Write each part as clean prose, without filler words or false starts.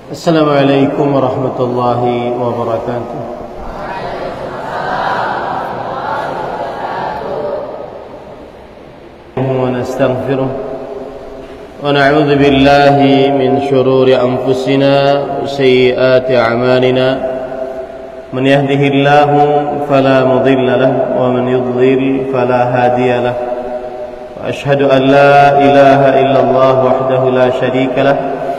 Assalamualaikum warahmatullahi wabarakatuh. ونستغفره ونعوذ بالله من شرور أنفسنا وسيئات أعمالنا من يهده الله فلا مضل له ومن يضلل فلا هادي له وأشهد أن لا إله إلا الله وحده لا شريك له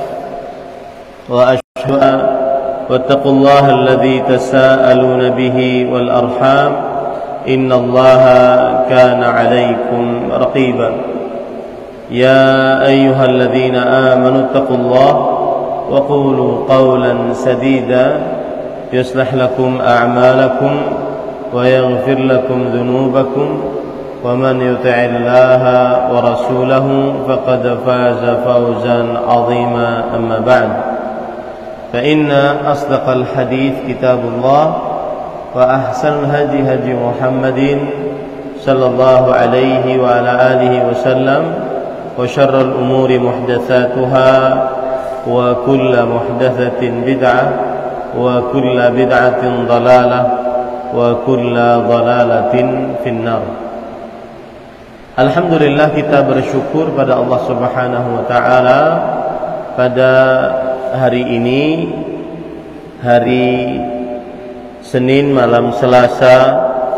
وأشهد واتقوا الله الذي تساءلون به والأرحام إن الله كان عليكم رقيبا يا أيها الذين آمنوا اتقوا الله وقولوا قولا سديدا يصلح لكم أعمالكم ويغفر لكم ذنوبكم ومن يطع الله ورسوله فقد فاز فوزا عظيما أما بعد فإن أصدق الحديث كتاب الله وأحسن الهدي هدي محمد صلى الله عليه وعلى آله وسلم وشر الأمور محدثاتها وكل محدثة بدعة وكل بدعة ضلالة وكل ضلالة في النار. Alhamdulillah, kita bersyukur pada Allah Subhanahu wa taala pada hari ini, hari Senin malam Selasa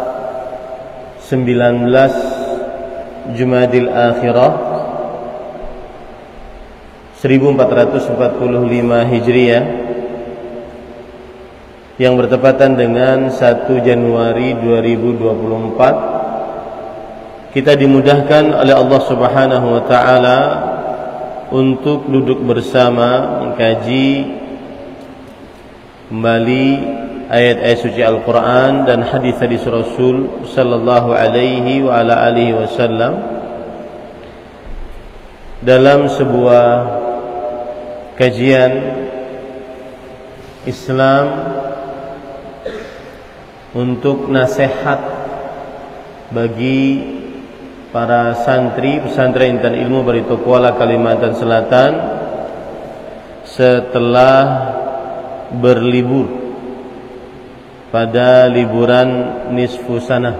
19 Jumadil Akhirah 1445 Hijriah yang bertepatan dengan 1 Januari 2024. Kita dimudahkan oleh Allah Subhanahu wa taala untuk duduk bersama mengkaji kembali ayat-ayat suci Al-Quran dan hadis-hadis Rasul sallallahu alaihi wa ala alihi wasallam dalam sebuah kajian Islam untuk nasihat bagi para santri pesantren Intan Ilmu Barito Kuala Kalimantan Selatan setelah berlibur pada liburan nisfu sanah.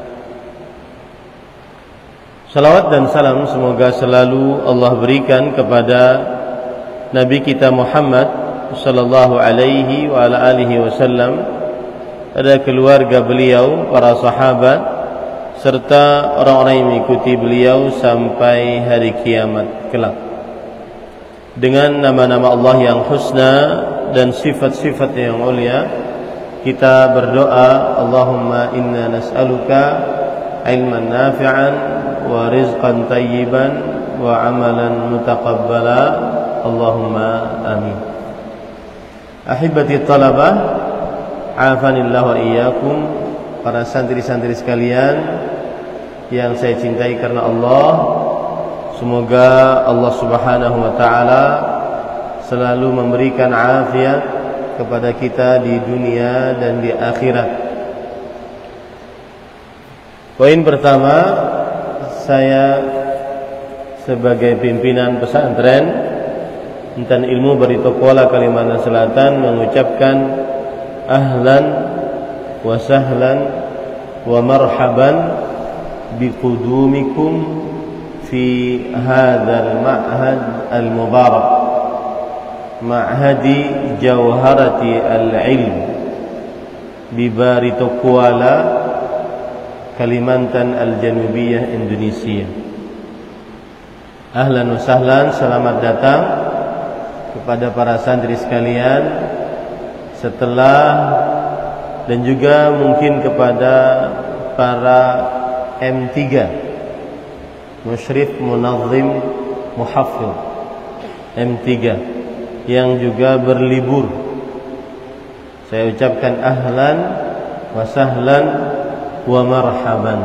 Salawat dan salam semoga selalu Allah berikan kepada Nabi kita Muhammad sallallahu alaihi wa ala alihi wasallam, pada keluarga beliau, para sahabat, serta orang-orang yang mengikuti beliau sampai hari kiamat kelak. Dengan nama-nama Allah yang husna dan sifat-sifat yang mulia, kita berdoa, Allahumma inna nas'aluka ilman nafi'an wa rizqan tayyiban wa amalan mutaqabbala, Allahumma amin. Ahibati talabah, afanillah wa iyyakum, para santri-santri sekalian yang saya cintai karena Allah, semoga Allah Subhanahu wa taala selalu memberikan afiat kepada kita di dunia dan di akhirat. Poin pertama, saya sebagai pimpinan pesantren Intan Ilmu Barito Kuala Kalimantan Selatan mengucapkan ahlan wa sahlan wa marhaban biqudumikum fi hadzal ma'had al-mubarak, ma'hadi jawharati al-ilm bi Barito Kuala Kalimantan Al-Janubiyah, Indonesia. Ahlan wa sahlan, selamat datang kepada para santri sekalian setelah, dan juga mungkin kepada para M3 Musyrif Munazim Muhaffiz M3 yang juga berlibur. Saya ucapkan ahlan wa sahlan wa marhaban.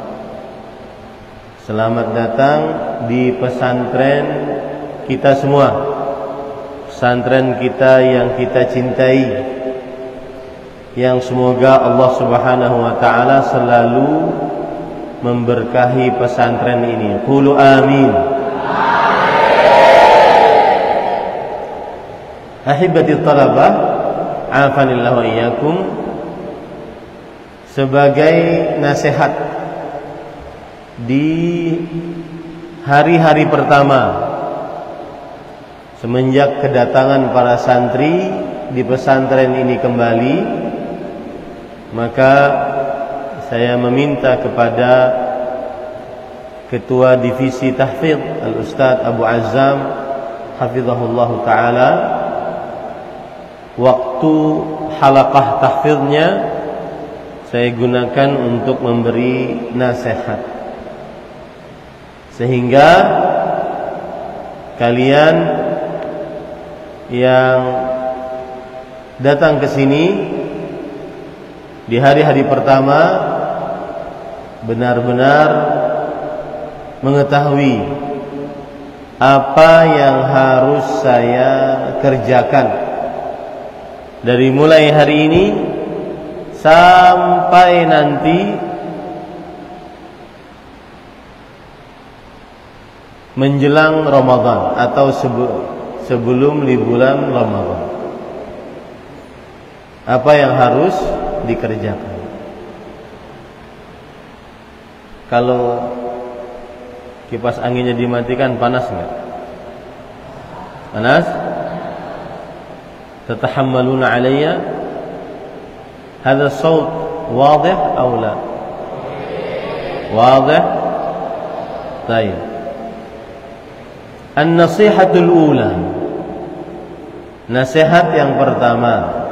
Selamat datang di pesantren kita semua, pesantren kita yang kita cintai, yang semoga Allah Subhanahu wa taala selalu memberkahi pesantren ini. Qulu amin. Ahibati talabah, afanillahu wa iyyakum, sebagai nasihat di hari-hari pertama semenjak kedatangan para santri di pesantren ini kembali, maka saya meminta kepada Ketua Divisi Tahfidz Al-Ustadz Abu Azzam hafizahullah ta'ala, waktu halaqah tahfidznya saya gunakan untuk memberi nasihat, sehingga kalian yang datang ke sini di hari-hari pertama benar-benar mengetahui apa yang harus saya kerjakan dari mulai hari ini sampai nanti menjelang Ramadan atau sebelum liburan Ramadan. Apa yang harus dikerjakan? Kalau kipas anginnya dimatikan, panas nggak? Panas? Tatahammaluna alayya? Hadha as-sawt wadih aw la? Wadih? Baik. An-nasihatul ula, nasihat yang pertama,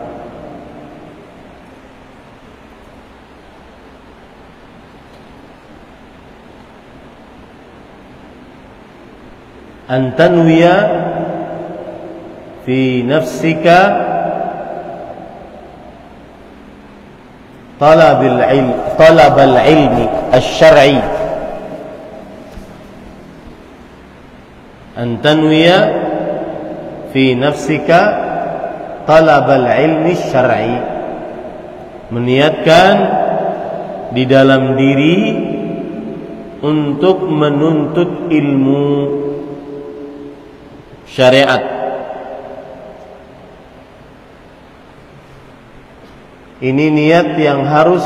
an tanwiya fi nafsika talab al-ilmi asy-syar'i, an tanwiya fi nafsika talab al-ilmi asy-syar'i, meniatkan di dalam diri untuk menuntut ilmu syariat. Ini niat yang harus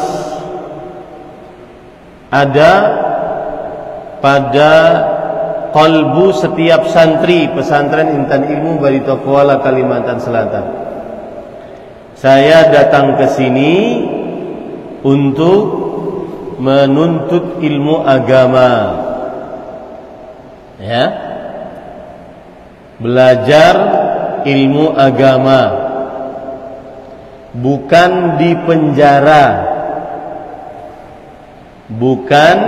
ada pada qalbu setiap santri pesantren Intan Ilmu Barito Kuala Kalimantan Selatan. Saya datang ke sini untuk menuntut ilmu agama, ya, belajar ilmu agama, bukan di penjara, bukan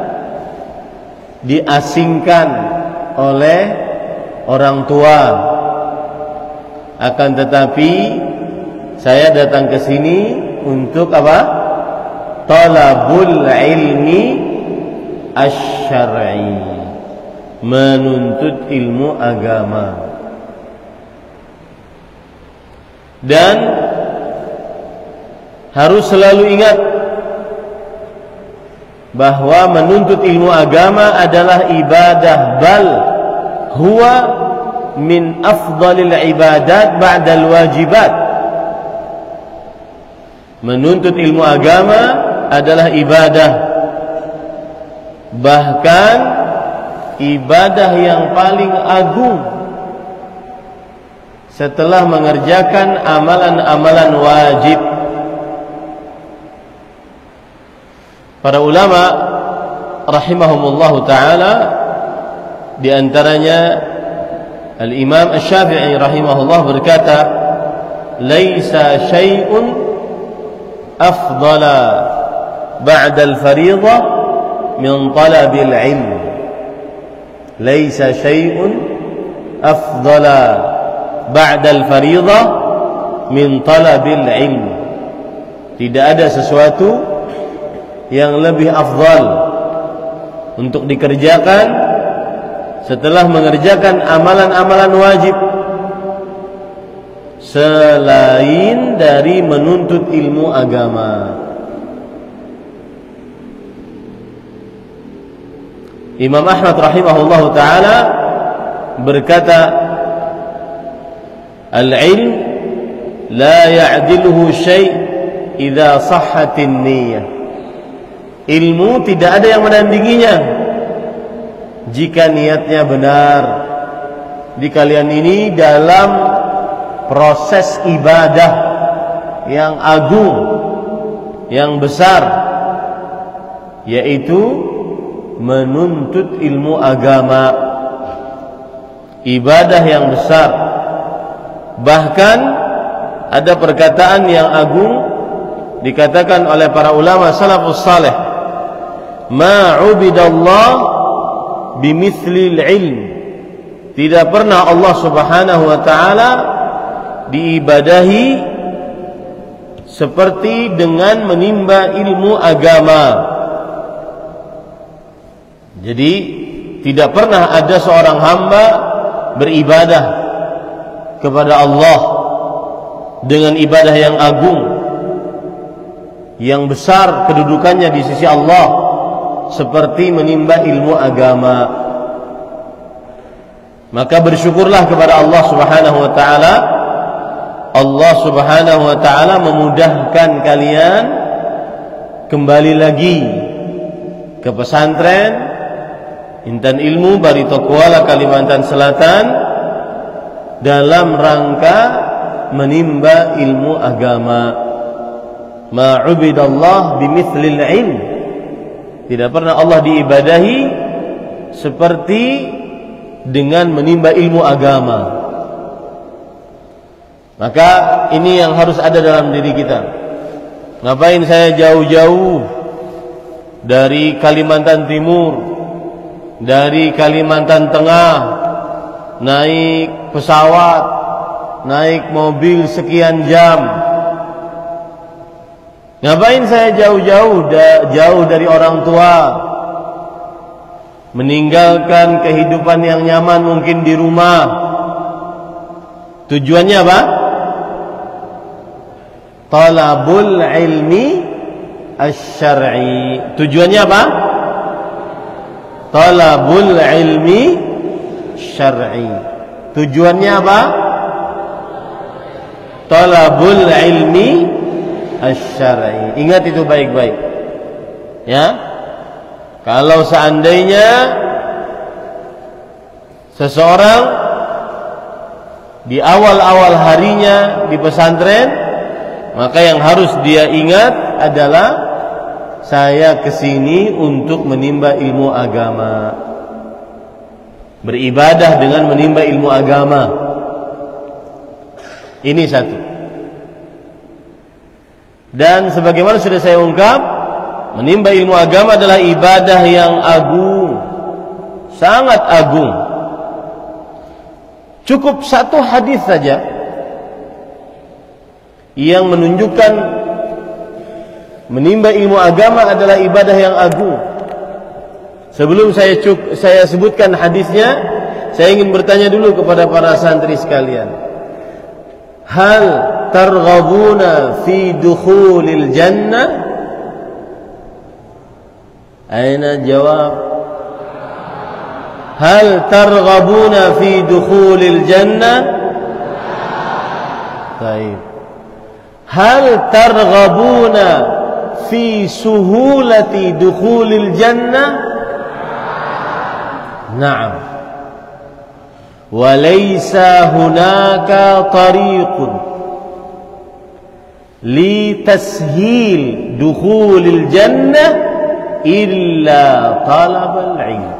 diasingkan oleh orang tua, akan tetapi saya datang ke sini untuk apa? Talabul ilmi asy-syar'i, menuntut ilmu agama. Dan harus selalu ingat bahwa menuntut ilmu agama adalah ibadah, bal huwa min afdalil ibadat ba'dal wajibat. Menuntut ilmu agama adalah ibadah, bahkan ibadah yang paling agung setelah mengerjakan amalan-amalan wajib. Para ulama rahimahumullah ta'ala, di antaranya Al-Imam Asy-Syafi'i rahimahullah berkata, laisa syai'un afdala ba'da al-fariḍah min talabil ilm. Laisa syai'un afdala ba'da al-fariḍah min talabil ilm. Tidak ada sesuatu yang lebih afdal untuk dikerjakan setelah mengerjakan amalan-amalan wajib selain dari menuntut ilmu agama. Imam Ahmad rahimahullah ta'ala berkata, Al-ilm la ya'diluhu syai' idza sahhatin niyyah. Ilmu tidak ada yang menandinginya jika niatnya benar. Di kalian ini dalam proses ibadah yang agung, yang besar, yaitu menuntut ilmu agama, ibadah yang besar. Bahkan ada perkataan yang agung dikatakan oleh para ulama salafus saleh, ma ubidallah bimithlil ilm. Tidak pernah Allah Subhanahu wa taala diibadahi seperti dengan menimba ilmu agama. Jadi tidak pernah ada seorang hamba beribadah kepada Allah dengan ibadah yang agung, yang besar kedudukannya di sisi Allah, seperti menimba ilmu agama. Maka bersyukurlah kepada Allah Subhanahu wa taala. Allah Subhanahu wa taala memudahkan kalian kembali lagi ke pesantren Intan Ilmu Barito Kuala Kalimantan Selatan dalam rangka menimba ilmu agama. Ma'ubidallah bimithlil ilm. Tidak pernah Allah diibadahi seperti dengan menimba ilmu agama. Maka ini yang harus ada dalam diri kita. Ngapain saya jauh-jauh dari Kalimantan Timur, dari Kalimantan Tengah, naik pesawat, naik mobil sekian jam? Ngapain saya jauh-jauh jauh dari orang tua, meninggalkan kehidupan yang nyaman mungkin di rumah? Tujuannya apa? Talabul ilmi asy-syar'i. Tujuannya apa? Talabul ilmi syar'i. Tujuannya apa? Talabul ilmi asy-syar'i. Ingat itu baik-baik. Ya. Kalau seandainya seseorang di awal-awal harinya di pesantren, maka yang harus dia ingat adalah saya kesini untuk menimba ilmu agama, beribadah dengan menimba ilmu agama. Ini satu. Dan sebagaimana sudah saya ungkap, menimba ilmu agama adalah ibadah yang agung, sangat agung. Cukup satu hadis saja yang menunjukkan menimba ilmu agama adalah ibadah yang agung. Sebelum saya sebutkan hadisnya, saya ingin bertanya dulu kepada para santri sekalian. Hal targhabuna fi dukhulil jannah? Aina jawab? Hal targhabuna fi dukhulil jannah? Baik. Hal targhabuna fi suhulati dukhulil jannah? Na'am. Wa laysa hunaka tariqun li tashil dukhulil jannah illa talabal ilm.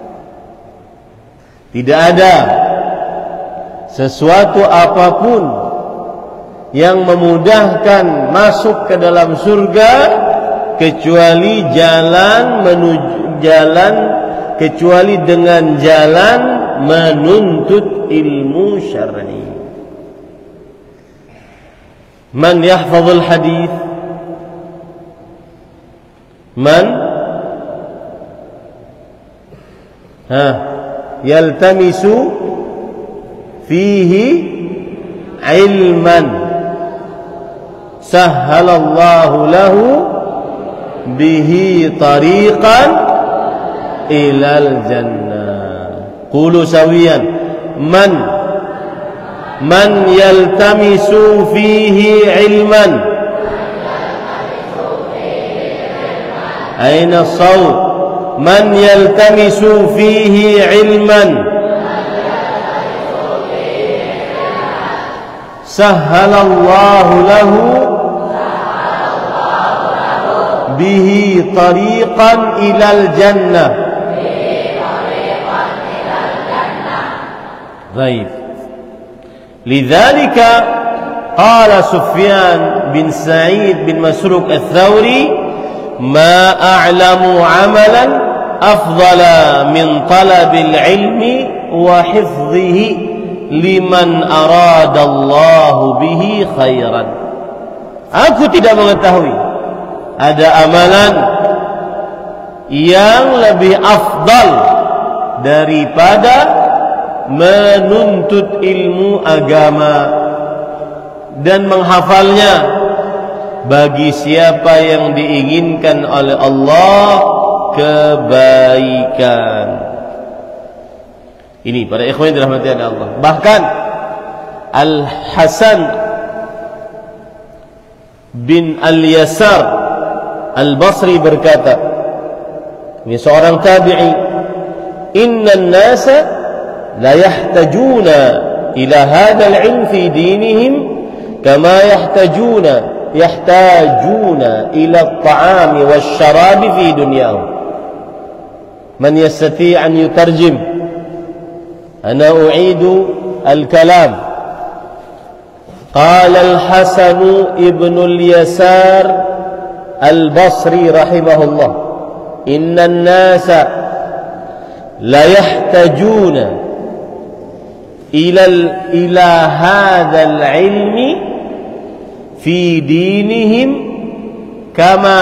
Tidak ada sesuatu apapun yang memudahkan masuk ke dalam surga kecuali kecuali dengan jalan menuntut ilmu syar'i. Man yahfazul hadis? Man yaltamisu fihi ilman sahhalallahu lahu bihi tariqan ilal jannah. Qulu sawiyan. Man man yaltamisu fihi ilman. Aina as-sawt? Man yaltamisu fihi ilman. Sahhalallahu lahu bihi tariqan ilal jannah. Baik. Lidzalika qala Sufyan bin Sa'id bin Masruq al-Thawri, ma a'lamu 'amalan afdala min talabil ilmi wa hifdhihi liman aradallahu bihi khairan. Aku tidak mengetahui ada amalan yang lebih afdal daripada menuntut ilmu agama dan menghafalnya bagi siapa yang diinginkan oleh Allah kebaikan. Ini para ikhwan yang dirahmati oleh Allah. Bahkan Al-Hasan bin Al-Yasar Al-Basri berkata, ini seorang tabi'i, inna an-nasa la yahtajuna ila hadha al-'ilm fi dinihim kama yahtajuna ila at-ta'ami wash-sharabi fi dunyahum. Man yastati' an yutarjim. Ana u'idu al-kalam. Qala al-Hasan ibn al-Yasar al-Basri rahimahullah, inna an-nasa la yahtajuna ila hadha al-'ilmi fi dinihim kama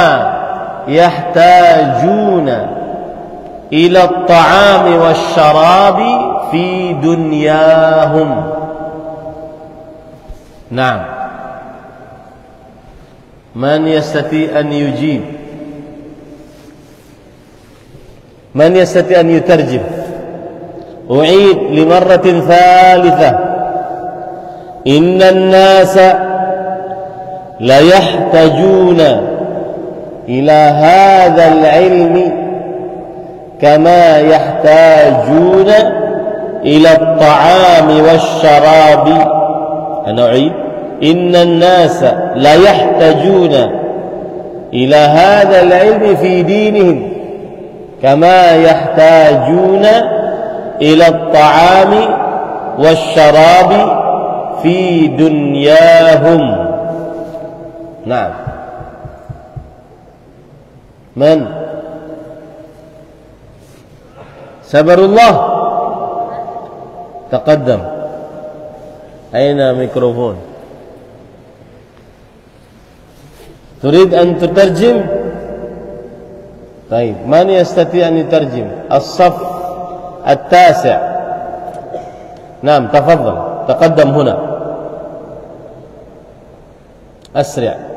yahtajuna ila at-ta'ami wash-sharabi fi dunyahum. Naam. Man yastati an yujib? Man yastati an yutarjim? U'id limarratin thalitha. Inna an-nasa la yahtajuna ila hadha al-'ilmi kama yahtajuna ila at-ta'ami wash-sharabi. Ana u'id. Inna an-nasa la yahtajuna ila hadha al-'ilmi fi dinihim kama yahtajuna ila at-ta'ami wash-sharabi fi dunyahum. Naam. Man? Sabarullah. Taqaddam. Aina mikrofon? Turid an tutarjim? Baik. Man yastati an yutarjim? As-saff at-tasi'. Naam, tafaddal. Taqaddam huna. Asri'.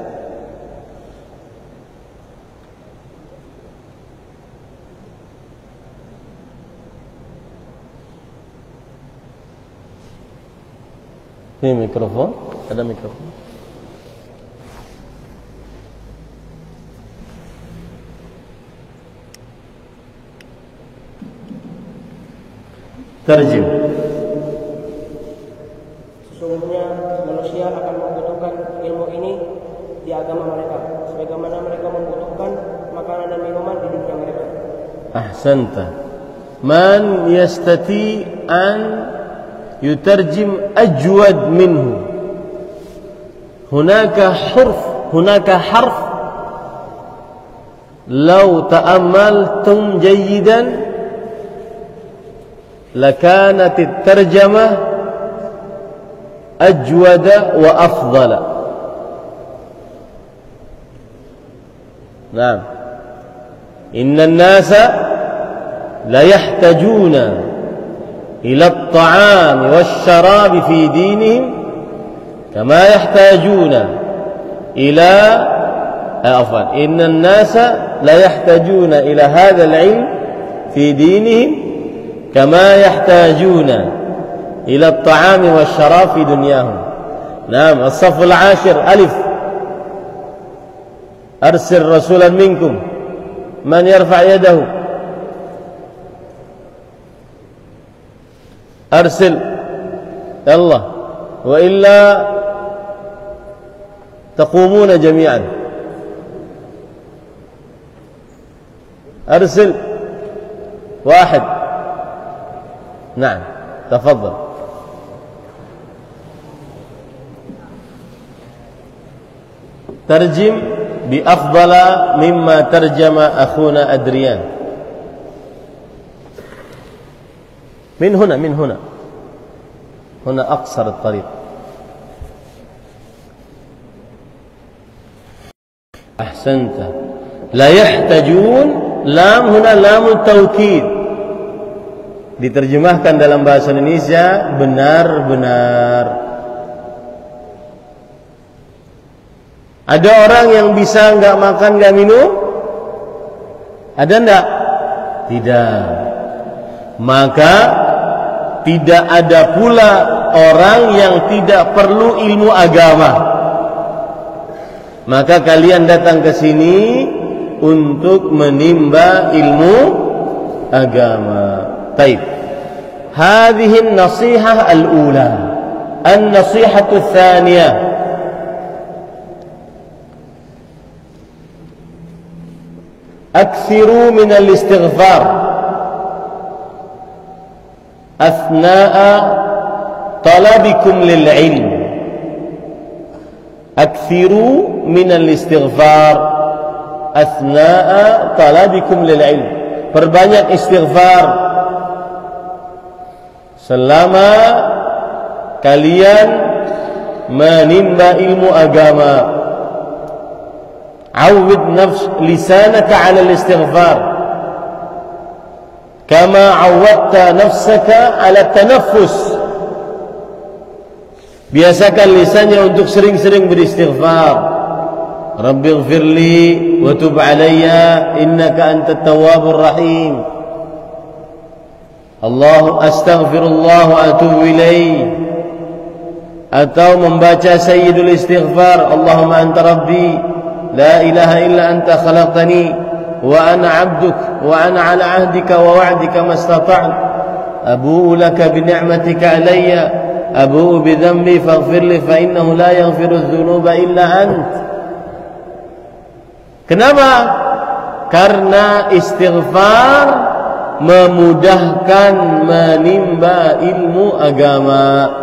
Ini mikrofon? Ada mikrofon? Terjem. Sesungguhnya manusia akan membutuhkan ilmu ini di agama mereka, sebagaimana mereka membutuhkan makanan dan minuman di dunia mereka. Ahsanta. Man yastati an yutarjim ajwad minhu. Hunaka harf law ta'ammaltum jayyidan lakanat at-tarjamah ajwada wa afdala. Naam. Inna an-nasa la yahtajuna ila at-ta'ami wash-sharabi fi dinihim kama yahtajuna ila inna an-nasa la yahtajuna ila hadha al-'ilm fi dinihim kama yahtajuna ila at-ta'ami wasyarab fi dunyahum. Naam, as-safful 'ashir alif. Arsil rasulan minkum man yarfa' yadahu. Arsil Allah wa illa taqumuna jami'an. Arsil واحد. نعم تفضل. ترجم بأفضل مما ترجم أخونا أدريان. من هنا أقصر الطريق. أحسنت. لا يحتاجون. Lam huna lamut taukid. Diterjemahkan dalam bahasa Indonesia benar-benar. Ada orang yang bisa enggak makan, enggak minum? Ada enggak? Tidak. Maka tidak ada pula orang yang tidak perlu ilmu agama. Maka kalian datang ke sini untuk menimba ilmu agama. Baik. Hadhihi an-nasihah al-ula. An-nasihatu ats-tsaniyah. Akthiru min al-istighfar athna'a talabikum lil-'ilm. Akthiru min al-istighfar asna'a talabikum lil ilm. Perbanyak istighfar selama kalian menimba ilmu agama. Awwid nafs lisanaka 'ala al-istighfar kama 'awwadta nafsaka 'ala tanaffus. Biasakan lisannya untuk sering-sering beristighfar. Rabbi ighfirli wa tub alayya innaka antat tawwabur rahim. Allahu astaghfirullah wa atubu ilayh. Atau membaca sayyidul istighfar, Allahumma anta rabbi la ilaha illa anta khalaqtani wa ana 'abduk wa ana 'ala 'ahdika wa wa'dika mastata'tu abu'u laka bi ni'matika alayya abu'u bi dhanbi faghfirli fa innahu la yaghfiru adh-dhunuba illa ant. Kenapa? Karena istighfar memudahkan menimba ilmu agama.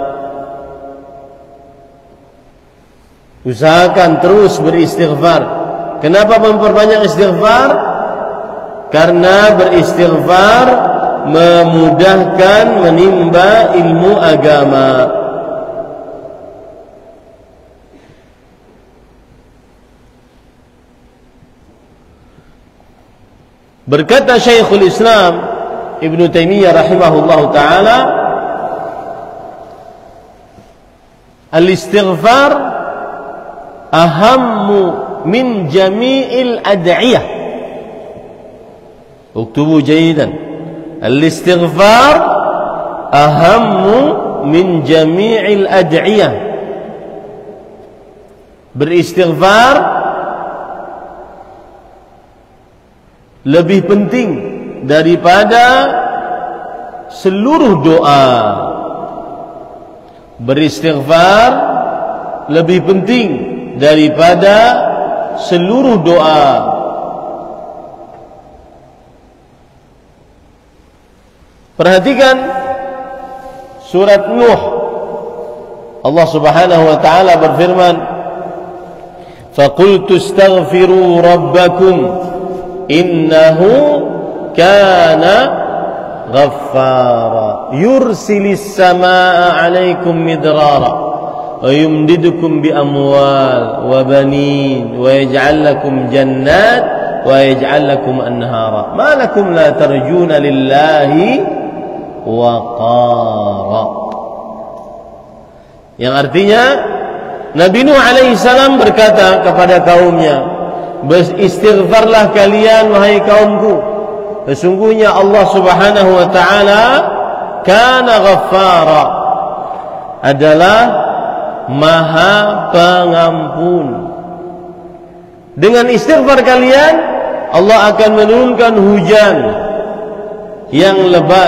Usahakan terus beristighfar. Kenapa memperbanyak istighfar? Karena beristighfar memudahkan menimba ilmu agama. Berkata Syekhul Islam Ibn Taimiyah rahimahullah ta'ala, al-istighfar ahammu min jami'il ad'iyah. Uktubu jayidan. Al-istighfar ahammu min jami'il ad'iyah. Beristighfar lebih penting daripada seluruh doa. Beristighfar lebih penting daripada seluruh doa. Perhatikan surat Nuh. Allah Subhanahu wa taala berfirman, "Faqultu astaghfiru rabbakum innahu kana ghaffara yursilis samaa 'alaikum midrara wa yumdidukum bi amwal wa banin wa yaj'al lakum jannat wa yaj'al lakum anhara ma lakum la tarjuna lillahi waqara." Yang artinya Nabi Nuh alaihi salam berkata kepada kaumnya, beristighfarlah kalian wahai kaumku, sesungguhnya Allah Subhanahu wa taala kana ghaffara, adalah Maha Pengampun. Dengan istighfar kalian, Allah akan menurunkan hujan yang lebat,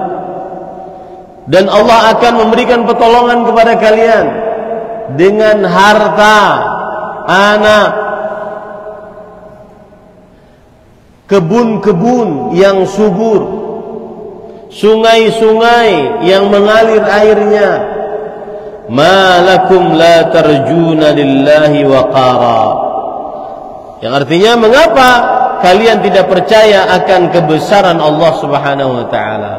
dan Allah akan memberikan pertolongan kepada kalian dengan harta, anak, kebun-kebun yang subur, sungai-sungai yang mengalir airnya. Ma lakum la tarjuna lillahi waqara. Yang artinya, mengapa kalian tidak percaya akan kebesaran Allah Subhanahu wa taala?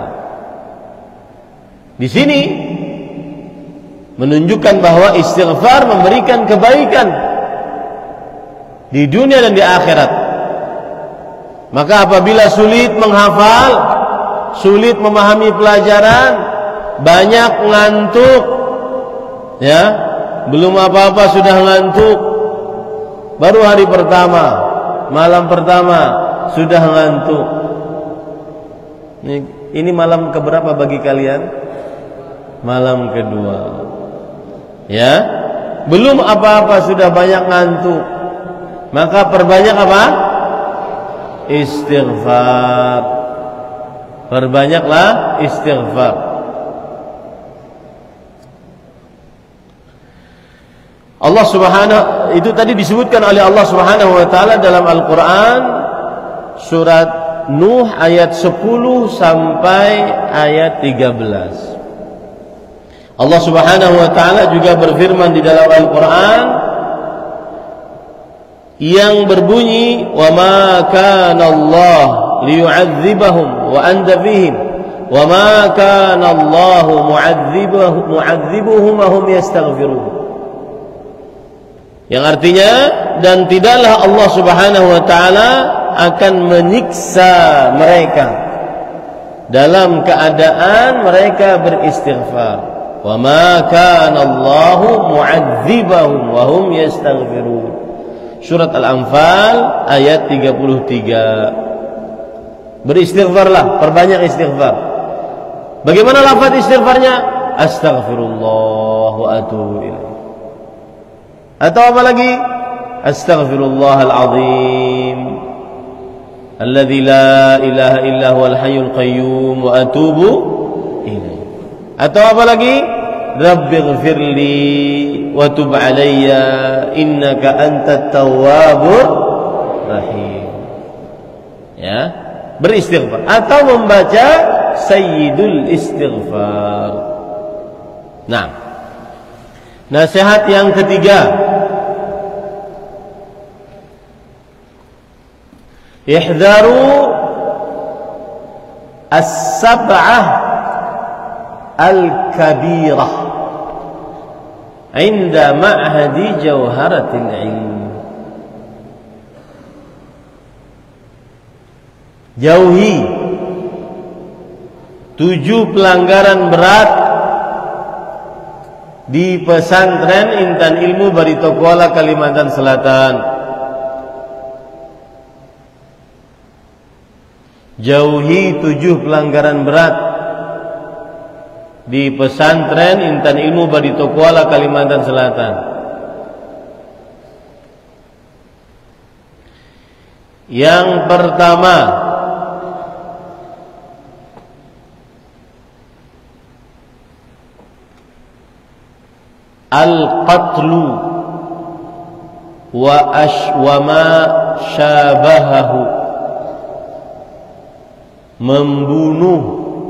Di sini menunjukkan bahwa istighfar memberikan kebaikan di dunia dan di akhirat. Maka apabila sulit menghafal, sulit memahami pelajaran, banyak ngantuk, ya, belum apa-apa sudah ngantuk, baru hari pertama, malam pertama sudah ngantuk. Ini malam keberapa bagi kalian? Malam kedua. Ya, belum apa-apa sudah banyak ngantuk. Maka perbanyak apa? Istighfar. Perbanyaklah istighfar. Allah Subhanahu, itu tadi disebutkan oleh Allah Subhanahu wa taala dalam Al-Qur'an surat Nuh ayat 10 sampai ayat 13. Allah Subhanahu wa taala juga berfirman di dalam Al-Qur'an yang berbunyi, "Wa ma kana Allah liyu'adzibahum wa anta fihim wa ma kana Allah mu'adzibuhum wa hum yastaghfirun." Yang artinya, dan tidaklah Allah Subhanahu wa taala akan menyiksa mereka dalam keadaan mereka beristighfar. Wa ma kana Allahu mu'adzibahum wa hum yastaghfirun. Surat Al-Anfal ayat 33. Beristighfarlah, perbanyak istighfar. Bagaimana lafaz istighfarnya? Astaghfirullah wa atubu ilaih. Atau apa lagi? Astaghfirullahal azim alladzi la ilaha illa huwal hayyul qayyum wa atubu ilaih. Atau apa lagi? Rabbighfirli wa tub alayya innaka antat tawwabur rahim. Ya, beristighfar atau membaca sayyidul istighfar. Nah, nasihat yang ketiga, ihdharu as-sab'ah al-kabirah 'inda ma'hadi jawharatil ilm. Jauhi 7 pelanggaran berat di pesantren Intan Ilmu Barito Kuala, Kalimantan Selatan. Jauhi 7 pelanggaran berat di pesantren Intan Ilmu Barito Kuala, Kalimantan Selatan. Yang pertama, al-qatlu wa ma syabahahu, membunuh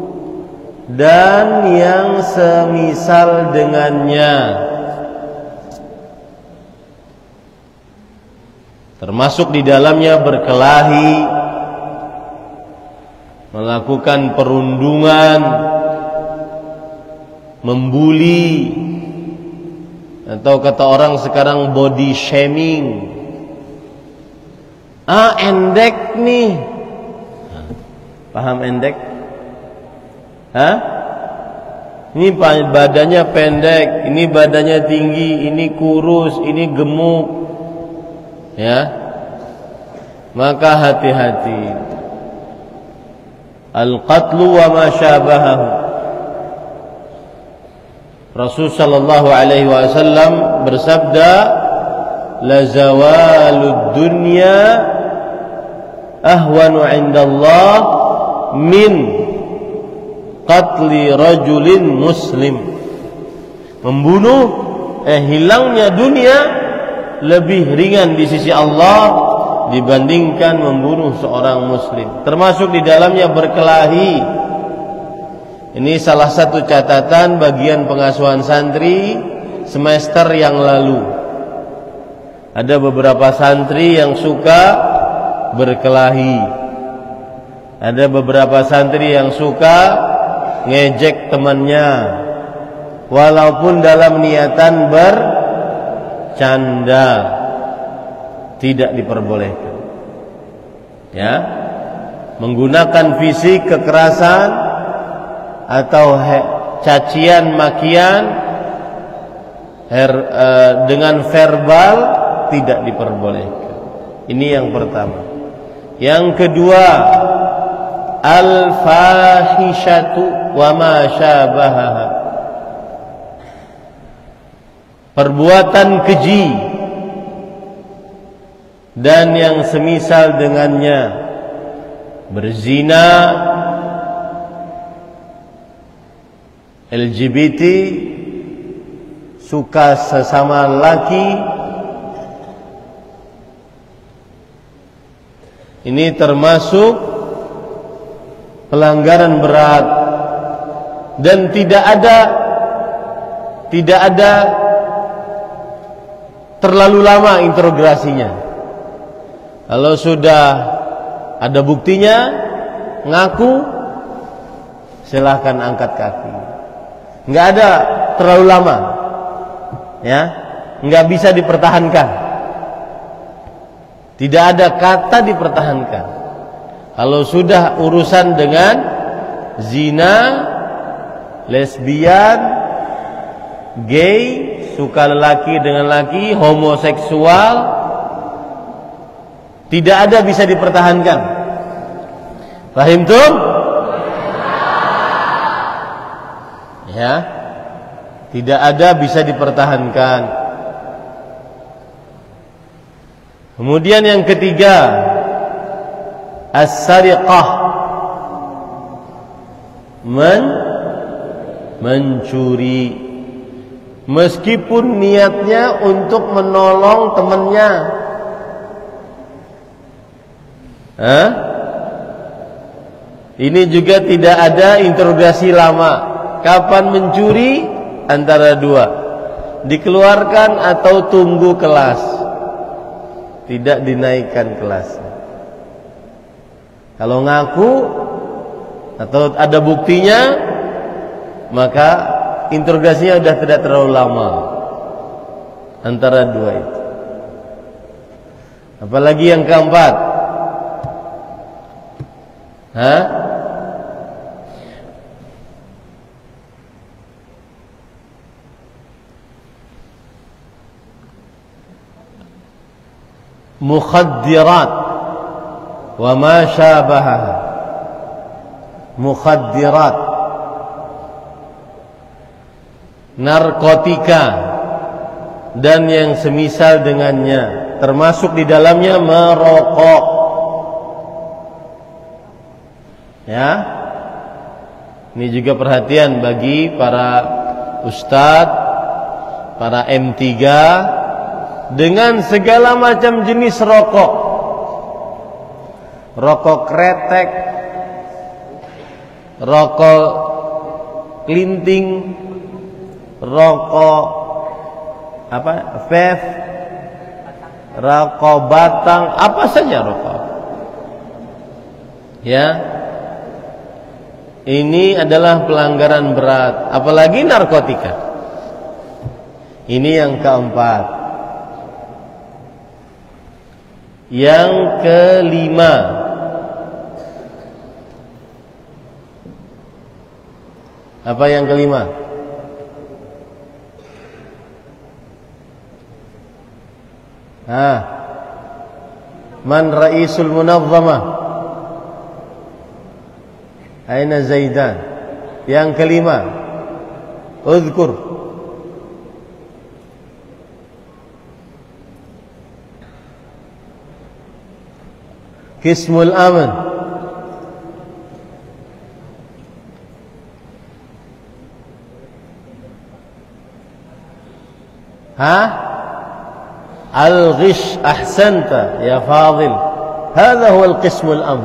dan yang semisal dengannya, termasuk di dalamnya berkelahi, melakukan perundungan, membuli, atau kata orang sekarang body shaming. Endek nih. Paham endek? Hah? Ini badannya pendek, ini badannya tinggi, ini kurus, ini gemuk. Ya. Maka hati-hati. Al-qatlu wa ma syabahahu. Rasul sallallahu alaihi wasallam bersabda, la zawalud dunya ahwanu 'indallah min qatli rajulin muslim. Hilangnya dunia lebih ringan di sisi Allah dibandingkan membunuh seorang muslim, termasuk di dalamnya berkelahi. Ini salah satu catatan bagian pengasuhan santri semester yang lalu. Ada beberapa santri yang suka berkelahi. Ada beberapa santri yang suka ngejek temannya, walaupun dalam niatan bercanda. Tidak diperbolehkan. Ya, menggunakan fisik, kekerasan atau cacian makian dengan verbal tidak diperbolehkan. Ini yang pertama. Yang kedua, al-fahishatu wa ma syabahaha, perbuatan keji dan yang semisal dengannya, berzina, LGBT, suka sesama laki. Ini termasuk pelanggaran berat dan tidak ada terlalu lama interogasinya. Kalau sudah ada buktinya, ngaku, silahkan angkat kaki. Nggak ada terlalu lama, ya, nggak bisa dipertahankan. Tidak ada kata dipertahankan. Kalau sudah urusan dengan zina, lesbian, gay, suka lelaki dengan laki, homoseksual, tidak ada bisa dipertahankan. Paham tuh? Ya, tidak ada bisa dipertahankan. Kemudian yang ketiga, as-sariqah, mencuri, meskipun niatnya untuk menolong temannya. Ini juga tidak ada interogasi lama. Kapan mencuri? Antara dua, dikeluarkan atau tunggu kelas, tidak dinaikkan kelasnya. Kalau ngaku atau ada buktinya, maka interogasinya sudah tidak terlalu lama. Antara dua itu. Apalagi yang keempat, mukhaddirat wa ma syabahaha. Mukhaddirat, narkotika dan yang semisal dengannya, termasuk di dalamnya merokok. Ya, ini juga perhatian bagi para ustadz, para M3, dengan segala macam jenis rokok. Rokok kretek, rokok kelinting, rokok vape, rokok batang, apa saja rokok. Ya, ini adalah pelanggaran berat, apalagi narkotika. Ini yang keempat. Yang kelima, apa yang kelima? Man raisul munazzamah? Aina Zaidan? Yang kelima, uzkur. Qismul aman. Al-ghish. Ahsanta ya Fadil. Hadha huwa al-qismul aman.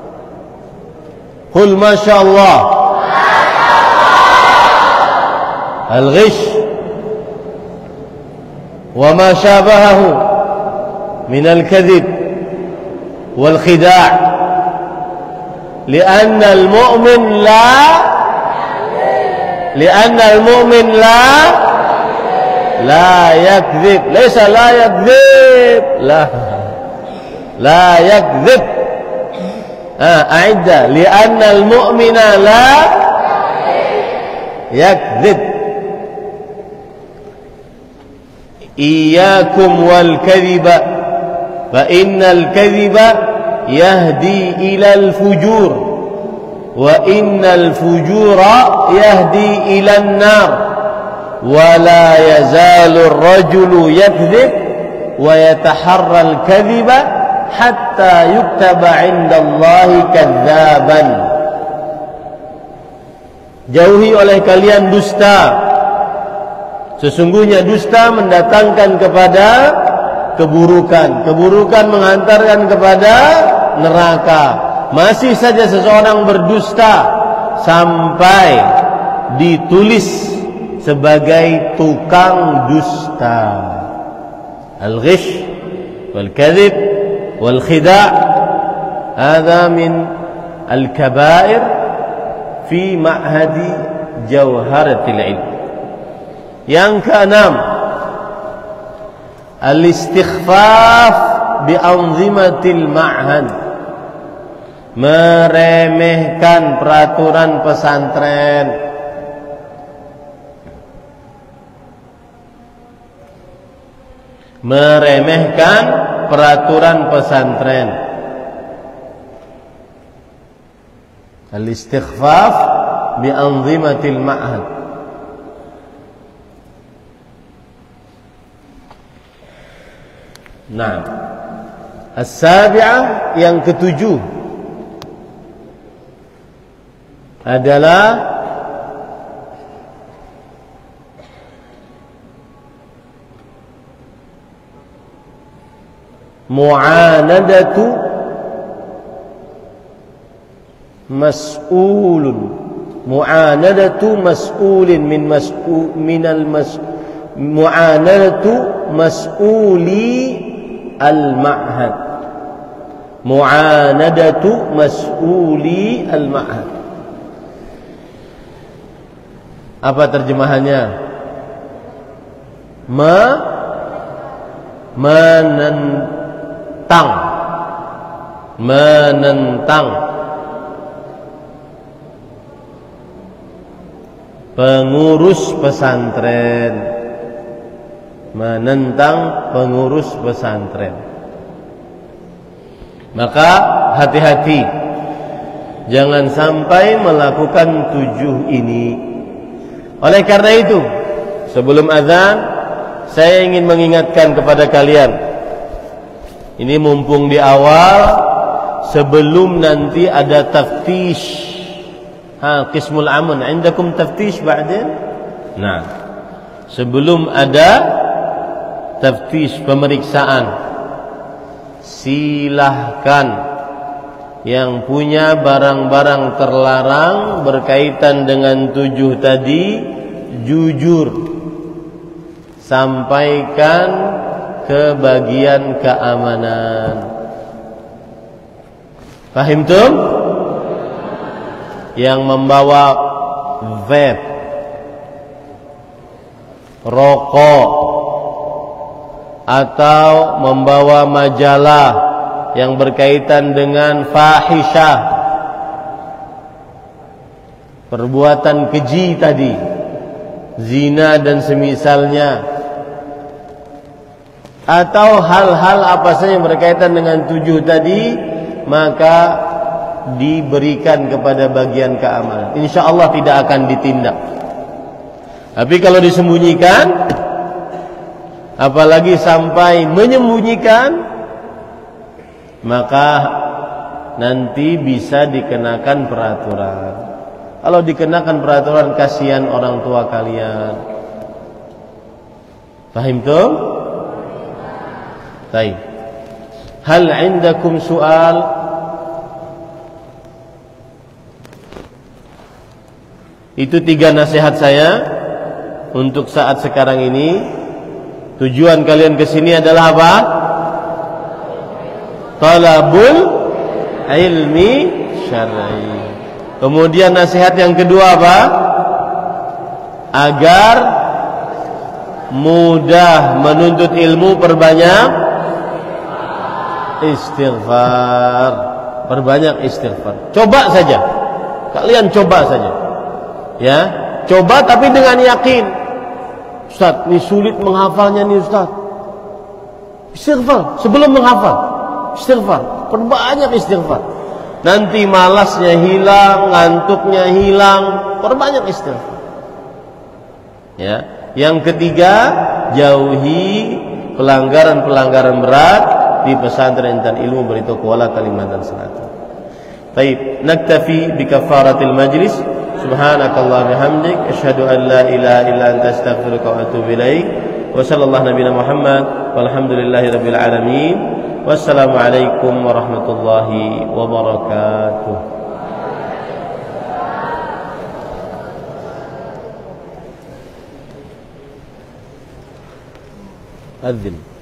Qul ma sha Allah. Al-ghish wa ma shabahahu min al-kadhib wal khida'. لأن المؤمن لا يكذب. ليس لا يكذب. لا يكذب. أعد. لأن المؤمن لا يكذب. إياكم والكذب فإن الكذب يهدي إلى الفجور وإن الفجور يهدي إلى النار ولا يزال الرجل يكذب ويتحرى الكذب حتى يكتب عند الله كذابا. Jauhi oleh kalian dusta. Sesungguhnya dusta mendatangkan kepada keburukan. Keburukan menghantarkan kepada neraka. Masih saja seseorang berdusta sampai ditulis sebagai tukang dusta. Al-ghish wal-kadhib wal-khida' hadha min al-kabair fi ma'hadi jawharatil ilm. Yang keenam, al-istighfaf bi anzimatil ma'had. Meremehkan peraturan pesantren. Meremehkan peraturan pesantren. Al-istighfaf bi anzimatil ma'had. Nah, as-sabi'ah, yang ketujuh adalah mu'anadatu mas'ulun. Mu'anadatu mas'ulin mu'anadatu mas'uli al-ma'had. Mu'anadatu mas'uli al-ma'had. Apa terjemahannya? Menentang pengurus pesantren. Menentang pengurus pesantren. Maka hati-hati, jangan sampai melakukan 7 ini. Oleh karena itu, sebelum azan saya ingin mengingatkan kepada kalian. Ini mumpung di awal, sebelum nanti ada taftish. Qismul aman, indakum taftish ba'din? Nah, sebelum ada taftish, pemeriksaan, silahkan yang punya barang-barang terlarang berkaitan dengan 7 tadi, jujur sampaikan ke bagian keamanan. Fahim tuh? Yang membawa vape, rokok, atau membawa majalah yang berkaitan dengan fahisyah, perbuatan keji tadi, zina dan semisalnya, atau hal-hal apa saja yang berkaitan dengan 7 tadi, maka diberikan kepada bagian keamanan. Insya Allah tidak akan ditindak. Tapi kalau disembunyikan, apalagi sampai menyembunyikan, maka nanti bisa dikenakan peraturan. Kalau dikenakan peraturan, kasihan orang tua kalian. Fahim tuh? Baik. Hal indakum soal? Itu 3 nasihat saya untuk saat sekarang ini. Tujuan kalian kesini adalah apa? Talabul ilmi syar'i. Kemudian nasihat yang kedua apa? Agar mudah menuntut ilmu, perbanyak istighfar. Perbanyak istighfar. Coba saja. Kalian coba saja. Ya, coba tapi dengan yakin. Ustaz, ini sulit menghafalnya nih Ustaz. Istighfar sebelum menghafal. Istighfar, perbanyak istighfar. Nanti malasnya hilang, ngantuknya hilang, perbanyak istighfar. Ya, yang ketiga, jauhi pelanggaran-pelanggaran berat di pesantren dan ilmu berito kuala Kalimantan Selatan. Baik, naktafi bi kafaratil majlis. Subhanakallah bihamdik, asyhadu an la ilaha illa anta astaghfiruka wa atubu ilaik. Wa sallallahu nabiyana Muhammad walhamdulillahi rabbil alamin. Wassalamualaikum warahmatullahi wabarakatuh. Adzin.